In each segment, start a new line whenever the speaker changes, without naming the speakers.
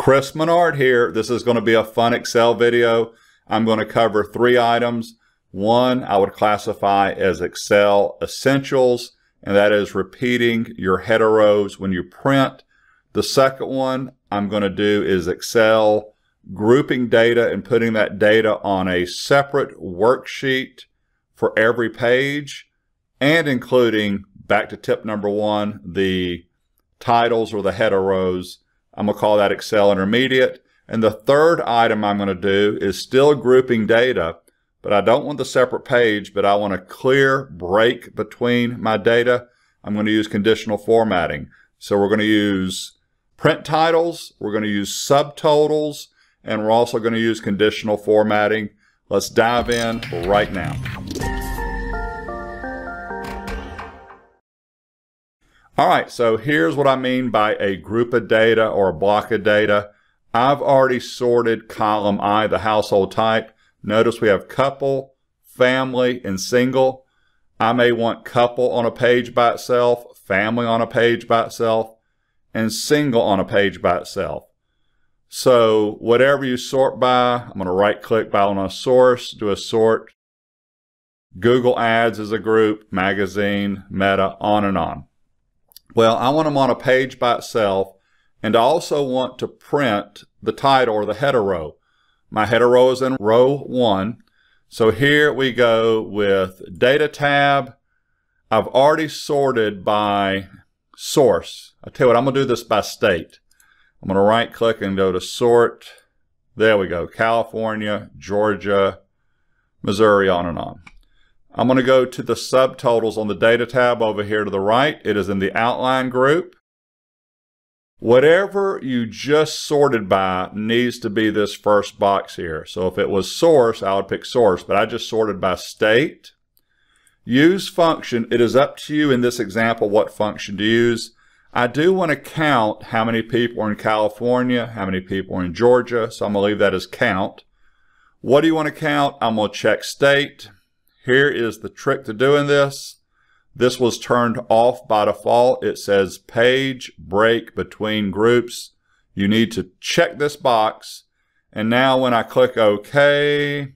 Chris Menard here. This is going to be a fun Excel video. I'm going to cover 3 items. One, I would classify as Excel essentials, and that is repeating your header rows when you print. The second one I'm going to do is Excel grouping data and putting that data on a separate worksheet for every page, and including, back to tip number 1, the titles or the header rows. I'm going to call that Excel Intermediate. And the third item I'm going to do is still grouping data, but I don't want the separate page, but I want a clear break between my data. I'm going to use conditional formatting. So we're going to use print titles, we're going to use subtotals, and we're also going to use conditional formatting. Let's dive in right now. All right, so here's what I mean by a group of data or a block of data. I've already sorted column I, the household type. Notice we have couple, family, and single. I may want couple on a page by itself, family on a page by itself, and single on a page by itself. So whatever you sort by, I'm going to right click by on a source, do a sort. Google Ads is a group, magazine, meta, on and on. Well, I want them on a page by itself, and I also want to print the title or the header row. My header row is in row 1. So here we go with Data tab. I've already sorted by source. I tell you what, I'm going to do this by state. I'm going to right click and go to sort. There we go. California, Georgia, Missouri, on and on. I'm going to go to the subtotals on the data tab over here to the right. It is in the outline group. Whatever you just sorted by needs to be this first box here. So if it was source, I would pick source, but I just sorted by state. Use function. It is up to you in this example what function to use. I do want to count how many people are in California, how many people are in Georgia, so I'm going to leave that as count. What do you want to count? I'm going to check state. Here is the trick to doing this. This was turned off by default. It says page break between groups. You need to check this box. And now when I click OK,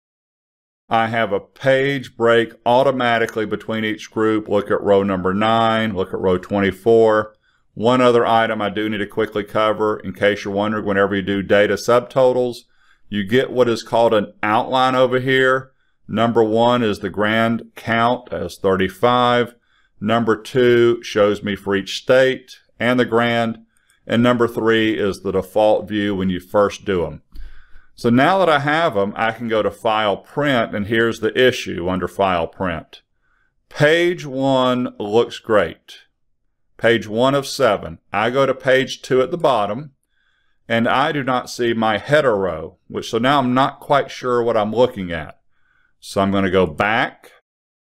I have a page break automatically between each group. Look at row number 9, look at row 24. One other item I do need to quickly cover in case you're wondering, whenever you do data subtotals, you get what is called an outline over here. Number 1 is the grand count as 35. Number 2 shows me for each state and the grand. And number 3 is the default view when you first do them. So now that I have them, I can go to File Print, and here's the issue under File Print. Page 1 looks great. Page 1 of 7. I go to page 2 at the bottom, and I do not see my header row, so now I'm not quite sure what I'm looking at. So I'm going to go back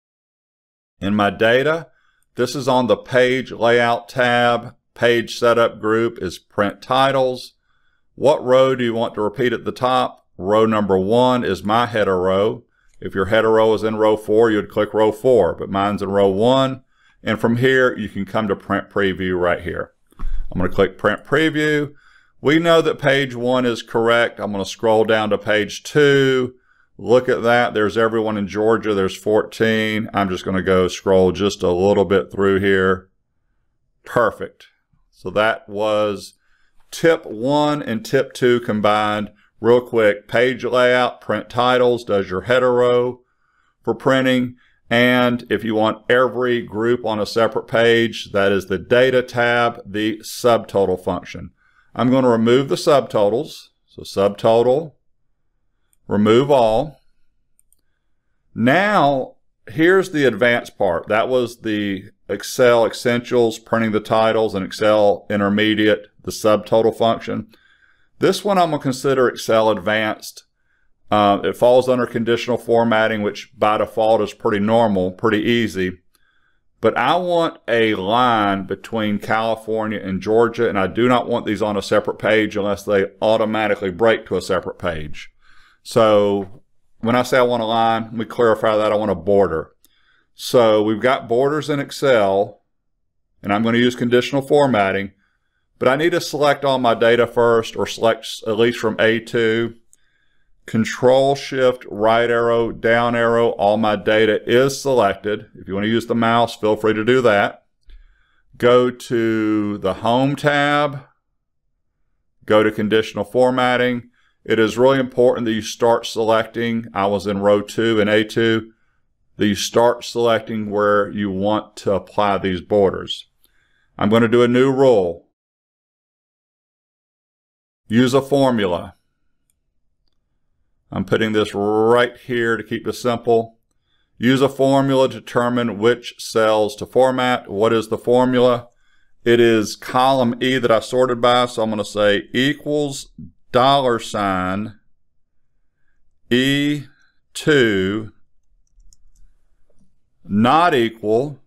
in my data. This is on the page layout tab. Page setup group is print titles. What row do you want to repeat at the top? Row number 1 is my header row. If your header row is in row 4, you'd click row 4, but mine's in row 1. And from here, you can come to print preview right here. I'm going to click print preview. We know that page 1 is correct. I'm going to scroll down to page 2. Look at that. There's everyone in Georgia. There's 14. I'm just going to go scroll just a little bit through here. Perfect. So that was tip 1 and tip 2 combined. Real quick, page layout, print titles, does your header row for printing. And if you want every group on a separate page, that is the data tab, the subtotal function. I'm going to remove the subtotals. So subtotal. Remove all. Now, here's the advanced part. That was the Excel Essentials, printing the titles, and Excel Intermediate, the subtotal function. This one I'm going to consider Excel Advanced. It falls under conditional formatting, which by default is pretty normal, pretty easy. But I want a line between California and Georgia, and I do not want these on a separate page unless they automatically break to a separate page. So when I say I want a line, let me clarify that I want a border. So we've got borders in Excel, and I'm going to use conditional formatting. But I need to select all my data first, or select at least from A2. Control Shift right arrow, down arrow, all my data is selected. If you want to use the mouse, feel free to do that. Go to the Home tab, go to Conditional Formatting. It is really important that you start selecting, I was in row 2 in A2, that you start selecting where you want to apply these borders. I'm going to do a new rule. Use a formula. I'm putting this right here to keep this simple. Use a formula to determine which cells to format. What is the formula? It is column E that I sorted by, so I'm going to say equals $E2 not equal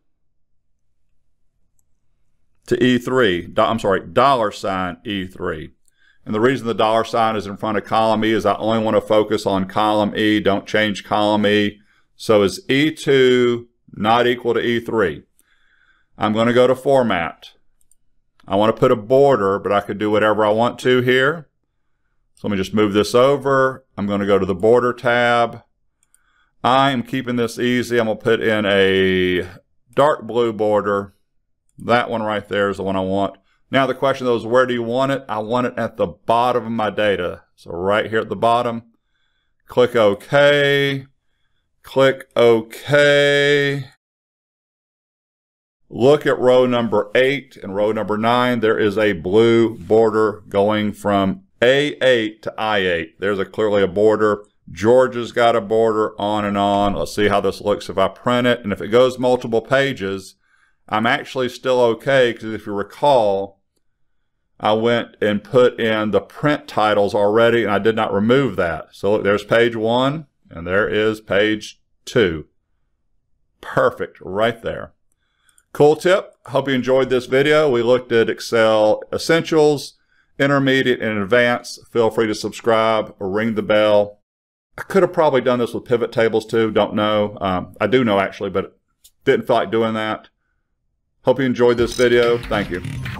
to E3. I'm sorry, $E3. And the reason the dollar sign is in front of column E is I only want to focus on column E. Don't change column E. So is E2 not equal to E3? I'm going to go to Format. I want to put a border, but I could do whatever I want to here. So let me just move this over. I'm going to go to the Border tab. I am keeping this easy. I'm going to put in a dark blue border. That one right there is the one I want. Now the question though is, where do you want it? I want it at the bottom of my data. So right here at the bottom, click OK, click OK. Look at row number 8 and row number 9. There is a blue border going from A8 to I8. There's clearly a border. Georgia's got a border, on and on. Let's see how this looks if I print it. And if it goes multiple pages, I'm actually still okay, because if you recall, I went and put in the print titles already, and I did not remove that. So look, there's page 1, and there is page 2. Perfect, right there. Cool tip. Hope you enjoyed this video. We looked at Excel Essentials, Intermediate, and Advanced. Feel free to subscribe or ring the bell. I could have probably done this with pivot tables too. Don't know. I do know actually, but didn't feel like doing that. Hope you enjoyed this video. Thank you.